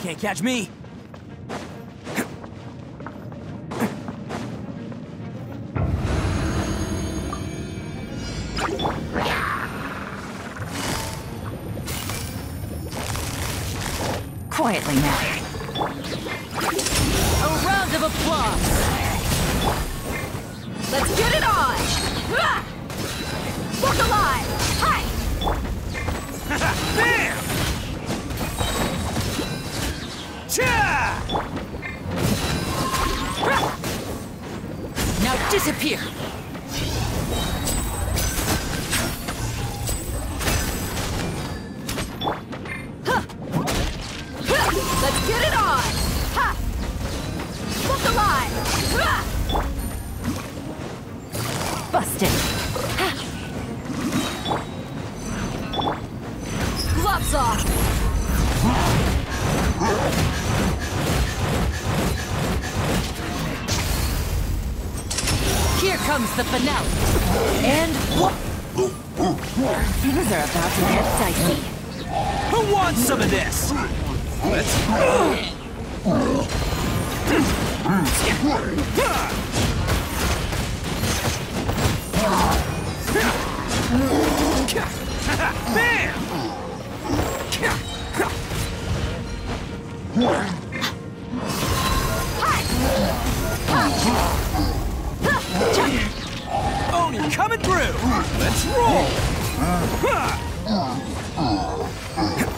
Can't catch me. Quietly now. A round of applause. Let's get it on. Look alive. Hi. Bam! Cha! Now disappear. Let's get it on! Ha! Look alive! Ha! Busted. Gloves off! Here comes the finale. And Things are about to get dicey. Who wants some of this? Let's Oni coming through! Let's roll!